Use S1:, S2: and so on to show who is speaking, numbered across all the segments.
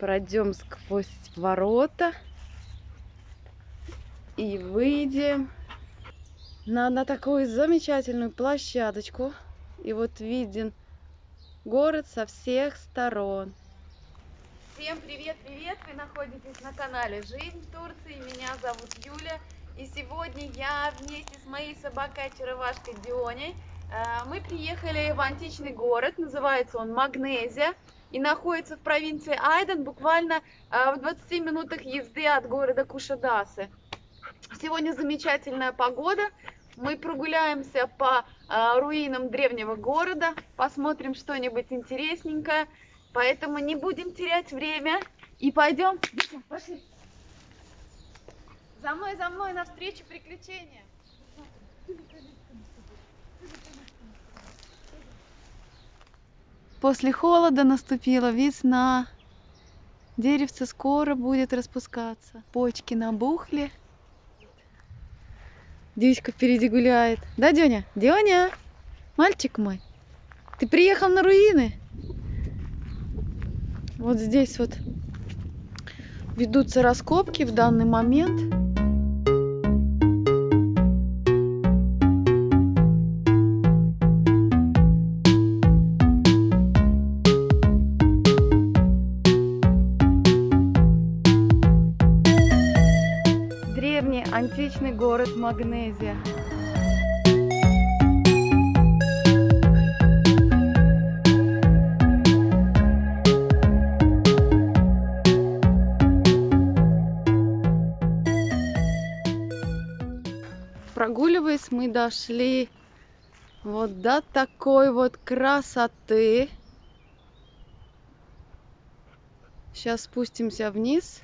S1: Пройдем сквозь ворота и выйдем на такую замечательную площадочку. И вот виден город со всех сторон. Всем привет-привет! Вы находитесь на канале Жизнь в Турции. Меня зовут Юля. И сегодня я вместе с моей собакой-очаровашкой Дионей мы приехали в античный город. Называется он Магнезия. И находится в провинции Айден, буквально в 20 минутах езды от города Кушадасы. Сегодня замечательная погода. Мы прогуляемся по руинам древнего города, посмотрим что-нибудь интересненькое. Поэтому не будем терять время и пойдем. Пошли. За мной, навстречу приключениям. После холода наступила весна. Деревце скоро будет распускаться. Почки набухли. Дючка впереди гуляет. Да, Дёня? Дёня, мальчик мой, ты приехал на руины? Вот здесь вот ведутся раскопки в данный момент. Древний античный город Магнезия. Прогуливаясь, мы дошли вот до такой вот красоты. Сейчас спустимся вниз,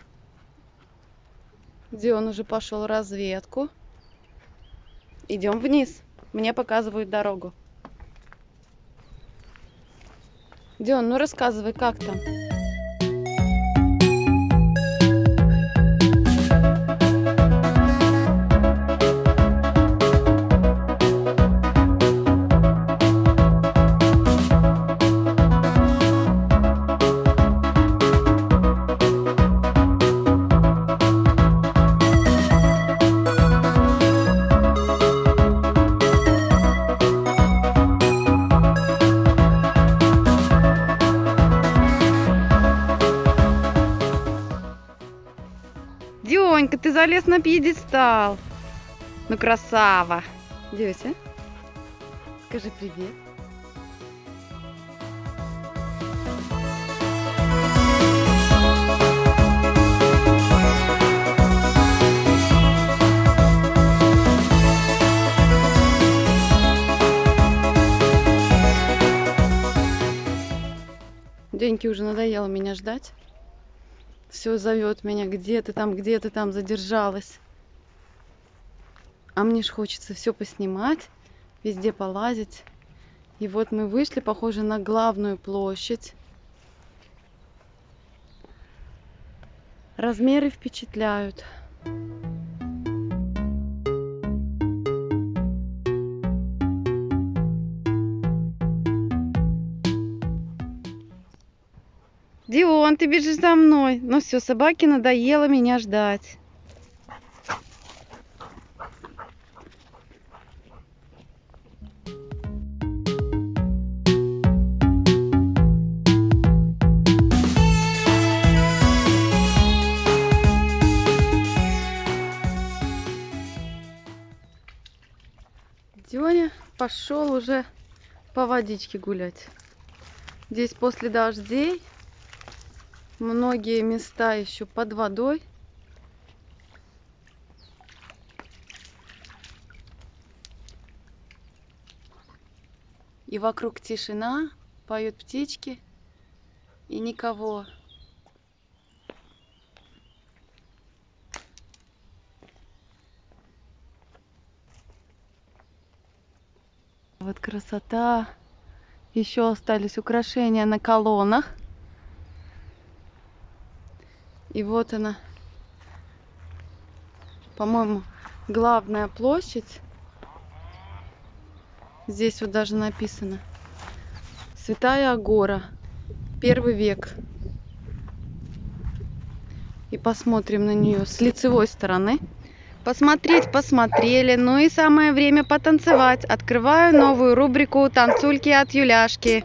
S1: где он уже пошел разведку. Идем вниз. Мне показывают дорогу. Дион, ну рассказывай, как там? Дёнька, ты залез на пьедестал. Ну, красава. Дёся, скажи привет. Деньке уже надоело меня ждать. Все зовет меня, где ты там задержалась. А мне ж хочется все поснимать, везде полазить. И вот мы вышли, похоже, на главную площадь. Размеры впечатляют. Дион, ты бежишь за мной. Ну все, собаке надоело меня ждать. Дёня пошел уже по водичке гулять. Здесь после дождей многие места еще под водой. И вокруг тишина, поют птички, и никого. Вот красота. Еще остались украшения на колоннах. И вот она, по-моему, главная площадь. Здесь вот даже написано Святая Агора, 1 век. и посмотрим на нее с лицевой стороны. Посмотреть посмотрели, ну и самое время потанцевать. Открываю новую рубрику «Танцульки от Юляшки».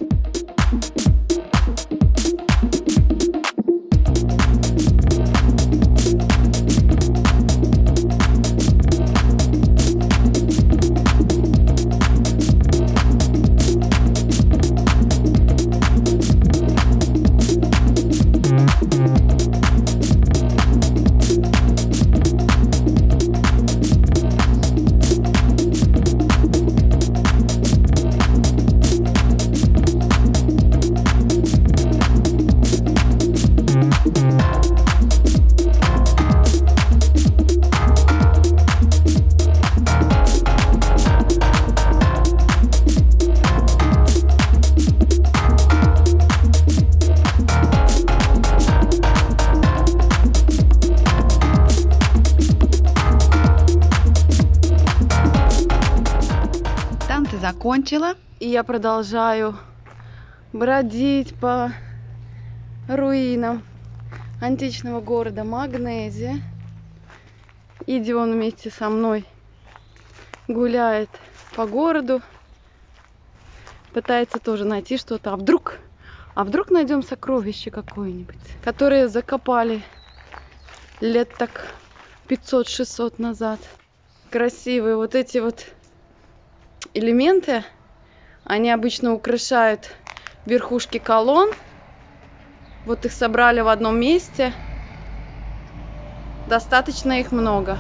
S1: Закончила, и я продолжаю бродить по руинам античного города Магнезия. Идион вместе со мной гуляет по городу, пытается тоже найти что-то. А вдруг найдем сокровище какое-нибудь, которое закопали лет так 500-600 назад. Красивые вот эти вот элементы, они обычно украшают верхушки колонн. Вот их собрали в одном месте. Достаточно их много.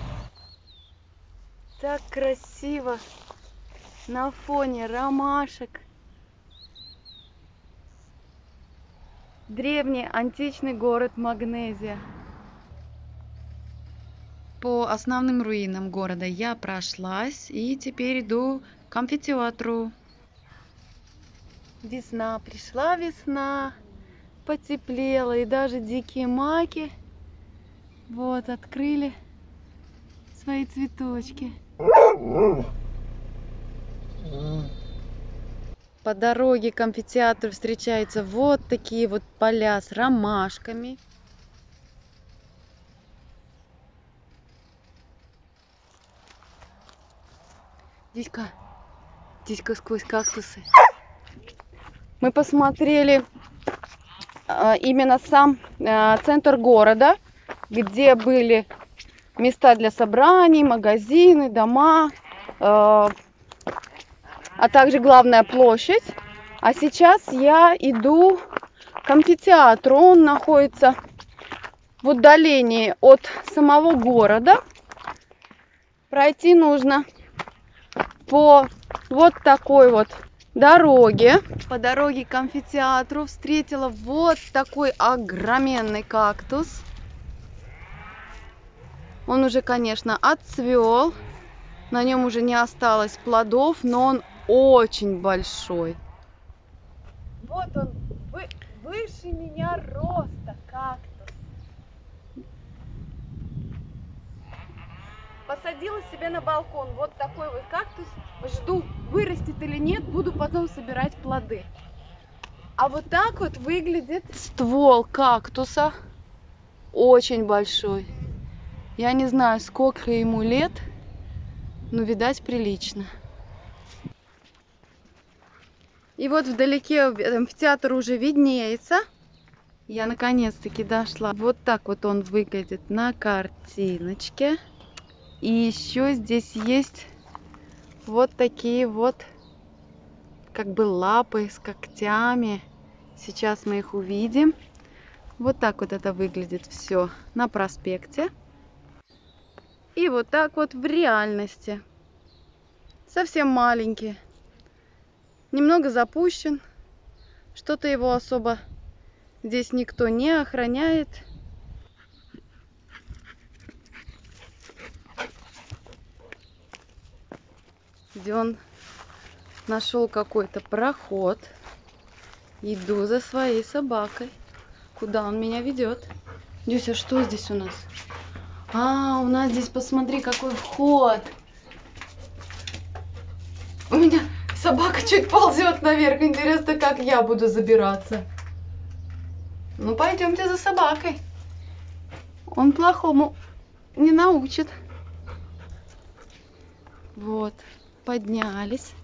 S1: Так красиво на фоне ромашек. Древний античный город Магнезия. По основным руинам города я прошлась и теперь иду к амфитеатру. Весна, пришла весна, потеплело, и даже дикие маки вот открыли свои цветочки. По дороге к амфитеатру встречаются вот такие вот поля с ромашками. Дядька сквозь кактусы. Мы посмотрели именно сам центр города, где были места для собраний, магазины, дома, а также главная площадь. А сейчас я иду к амфитеатру. Он находится в удалении от самого города. Пройти нужно по вот такой вот дороге. По дороге к амфитеатру встретила вот такой огроменный кактус. Он уже, конечно, отцвел. На нем уже не осталось плодов, но он очень большой. Вот он, выше меня роста кактус. Посадила себе на балкон вот такой вот кактус. Жду, вырастет или нет, буду потом собирать плоды. А вот так вот выглядит ствол кактуса. Очень большой. Я не знаю, сколько ему лет, но, видать, прилично. И вот вдалеке амфитеатр уже виднеется. Я наконец-таки дошла. Вот так вот он выглядит на картиночке. И еще здесь есть вот такие вот как бы лапы с когтями. Сейчас мы их увидим. Вот так вот это выглядит все на проспекте. И вот так вот в реальности. Совсем маленький. Немного запущен. Что-то его особо здесь никто не охраняет. Где он нашел какой-то проход. Иду за своей собакой. Куда он меня ведет? Дюся, что здесь у нас? А, у нас здесь, посмотри, какой вход. У меня собака чуть ползет наверх. Интересно, как я буду забираться. Ну, пойдемте за собакой. Он плохому не научит. Вот, поднялись.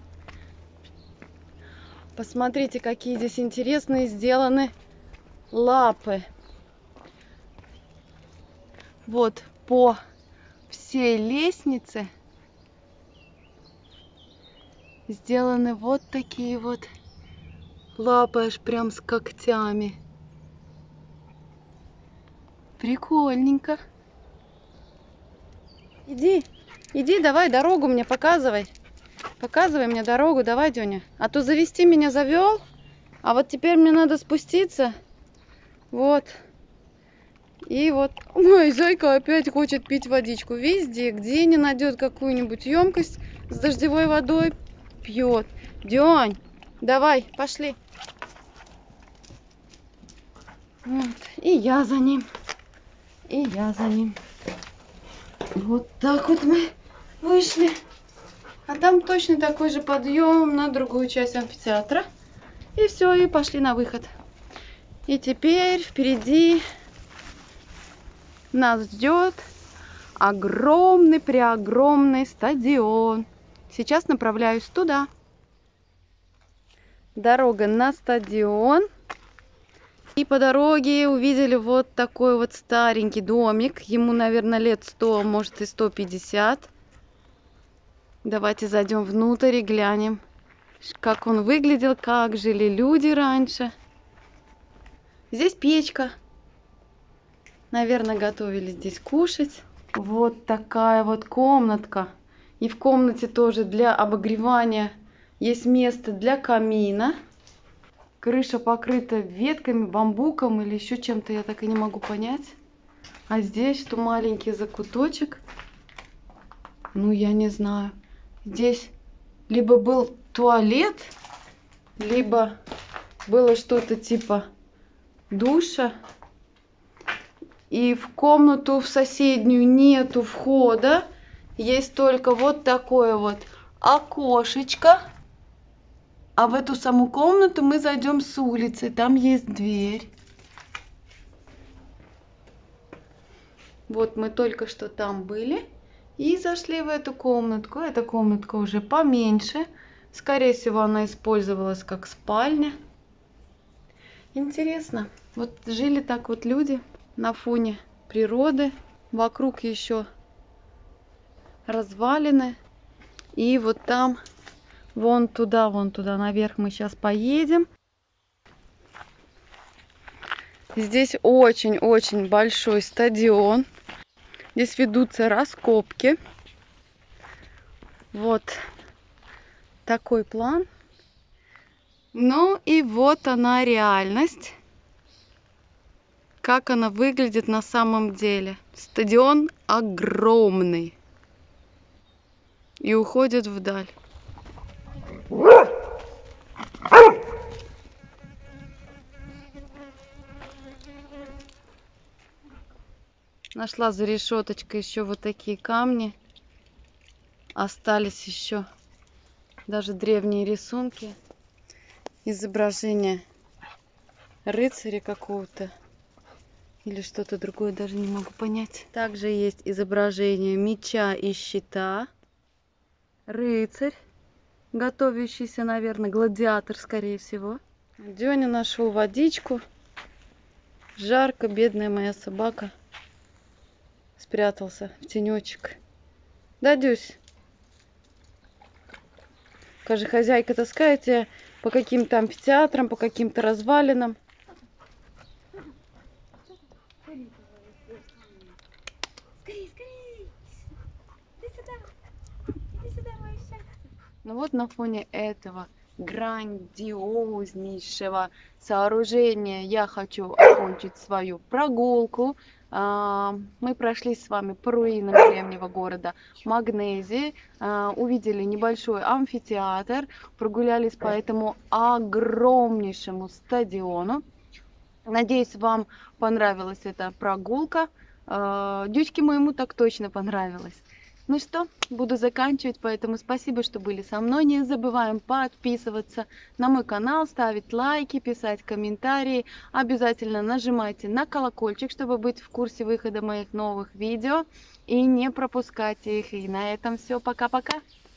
S1: Посмотрите, какие здесь интересные сделаны лапы. Вот по всей лестнице сделаны вот такие вот лапы, аж прям с когтями. Прикольненько. Иди, иди, давай дорогу мне показывай. Показывай мне дорогу, давай, Дёня. А то завести меня завел, а вот теперь мне надо спуститься. Вот. И вот, ой, зайка опять хочет пить водичку. Везде, где не найдет какую-нибудь емкость с дождевой водой, пьет. Дёнь, давай, пошли. Вот. И я за ним. И я за ним. Вот так вот мы вышли. А там точно такой же подъем на другую часть амфитеатра. И все, и пошли на выход. И теперь впереди нас ждет огромный-преогромный стадион. Сейчас направляюсь туда. Дорога на стадион. И по дороге увидели вот такой вот старенький домик. Ему, наверное, лет 100, может и 150. Давайте зайдем внутрь и глянем, как он выглядел, как жили люди раньше. Здесь печка. Наверное, готовили здесь кушать. Вот такая вот комнатка. И в комнате тоже для обогревания есть место для камина. Крыша покрыта ветками, бамбуком или еще чем-то, я так и не могу понять. А здесь что, маленький закуточек? Ну, я не знаю. Здесь либо был туалет, либо было что-то типа душа. И в комнату в соседнюю нету входа. Есть только вот такое вот окошечко. А в эту саму комнату мы зайдем с улицы. Там есть дверь. Вот мы только что там были. И зашли в эту комнатку. Эта комнатка уже поменьше. Скорее всего, она использовалась как спальня. Интересно. Вот жили так вот люди на фоне природы. Вокруг еще развалины. И вот там, вон туда наверх мы сейчас поедем. Здесь очень-очень большой стадион. Здесь ведутся раскопки. Вот такой план. Ну и вот она реальность. Как она выглядит на самом деле. Стадион огромный. И уходит вдаль. Нашла за решеточкой еще вот такие камни. Остались еще даже древние рисунки. Изображение рыцаря какого-то. Или что-то другое, даже не могу понять. Также есть изображение меча и щита. Рыцарь, готовящийся, наверное, гладиатор, скорее всего. Дёня нашел водичку. Жарко, бедная моя собака. Спрятался в тенечек. Да, Дюсь? Скажи, хозяйка таскает тебя по каким-то амфитеатрам, по каким-то развалинам. Ну вот на фоне этого грандиознейшего сооружения я хочу окончить свою прогулку. Мы прошли с вами по руинам древнего города Магнезии, увидели небольшой амфитеатр, прогулялись по этому огромнейшему стадиону. Надеюсь, вам понравилась эта прогулка. Дючке моему так точно понравилось. Ну что, буду заканчивать, поэтому спасибо, что были со мной. Не забываем подписываться на мой канал, ставить лайки, писать комментарии. Обязательно нажимайте на колокольчик, чтобы быть в курсе выхода моих новых видео и не пропускать их. И на этом все. Пока-пока.